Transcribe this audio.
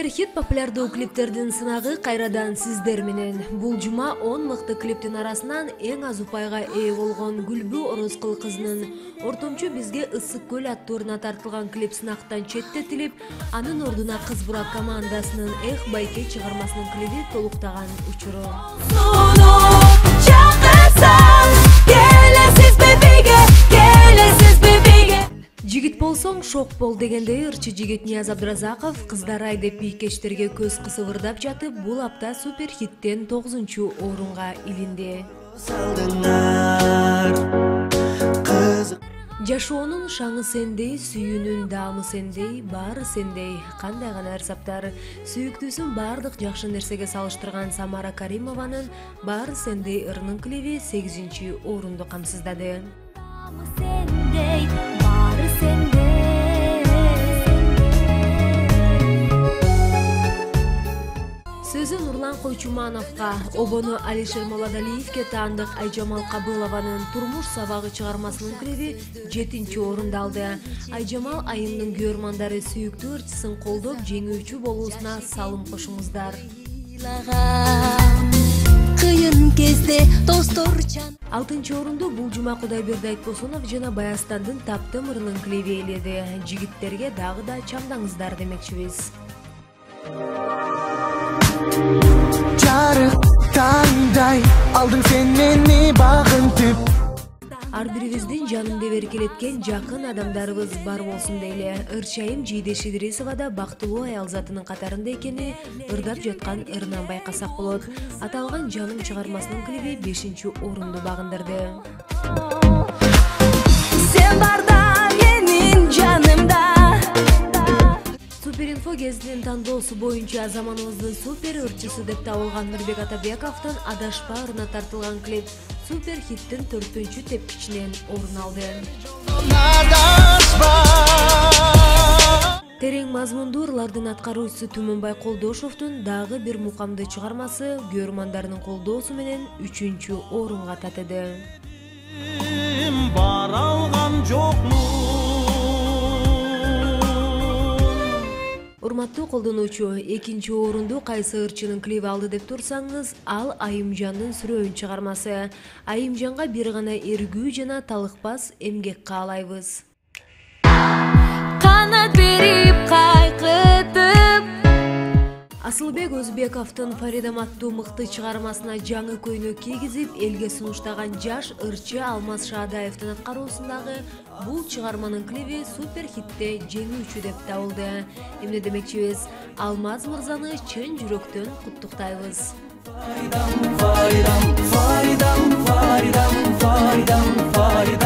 Супер хит популярдуу клиптердин сынагы кайрадан сиздер менен. Бул жума 10 мыкты клиптин арасынан эң аз упайга ээ болгон Гүлбү Орозкул кызынын ортомчу бизге ысык көл аттууруна тартылган клип сынактан четтетилип, анын ордуна Кыз Бурак командасынын Эх байке чыгармасынын клипи толуктаган учуру. Жигит болсоң шок бол дегендей ырчы жигит Нияз Абдыразаков кыздар деп бийкечтерге көз кысып ырдап жатып, бул апта супер хиттен 9-орунга илинди. Жашоонун шаңы сендей, сүйүүнүн даамы сендей, баары сендей. Кандай гана ырсаптар. Сүйүктүүсүн баардык жакшы нерсеге салыштырган Самара Каримованын Баары сендей ырынын клиби 8-орунду камсыздады. Сөзү Нурлан Койчумановго, обону Алишер Моладалиевге таандык Айжамал Кабылованын Турмуш сабагы чыгармасынын клиби 7-орунду алды. Айжамал айымдын көрмандары сүйүктүү ырчысын колдоп жеңүүчү болуусуна салым кошуңуздар. Кыйын кезде достор жан. 6-орунду бул жума Кудайберди Айтбосунов жана Баястандын Таптым ырынын клиби ээледи. Жигиттерге дагы да чамдаңыздар демекчибиз. Жарык таңдай алдың сен мени багынтып. Ар бирибиздин жанымды беркелеткен жакын адамдарыбыз бар болсун дейле. Ырчайым Жийдеш Идрисова да бактылуу аял затынын катарында экени ырдап жаткан ырынан байкасак болот. Аталган Жаным чыгармасынын клиби 5-орунду багындырды. Сен барда менин жанымда. Суперинфо гезитинин тандоосу боюнча заманыбыздын супер ырчысы деп табылган Нурбек Атабековдун Адашпа ырына тартылган клип супер хиттин 4-тепкичинен орун алды. Терең мазмундуу ырлардын аткаруучусу Түмөнбай Колдошовдун дагы бир мукамдуу чыгармасы көрөрмандарынын колдоосу менен 3-орунга татыды. Бара алган жокмун. Урматтуу колдонуучу, 2-орунду кайсы ырчынын клиби алды деп турсаңыз, ал Айымжандын Сүрөйүн чыгармасы. Айымжанга бир гана эргүү жана талыкпас эмгек каалайбыз. Канат берип кайкытып. Асылбек Өзбековдун Фаридам аттуу мыкты чыгармасына жаңы көйнөк кийгизип, элге сунуштаган жаш ырчы Алмаз Шаадаевдин аткаруусундагы бул чыгарманын клиби супер хитте жеңүүчү деп табылды. Эмне демекчибиз? Алмаз мырзаны чын жүрөктөн куттуктайбыз.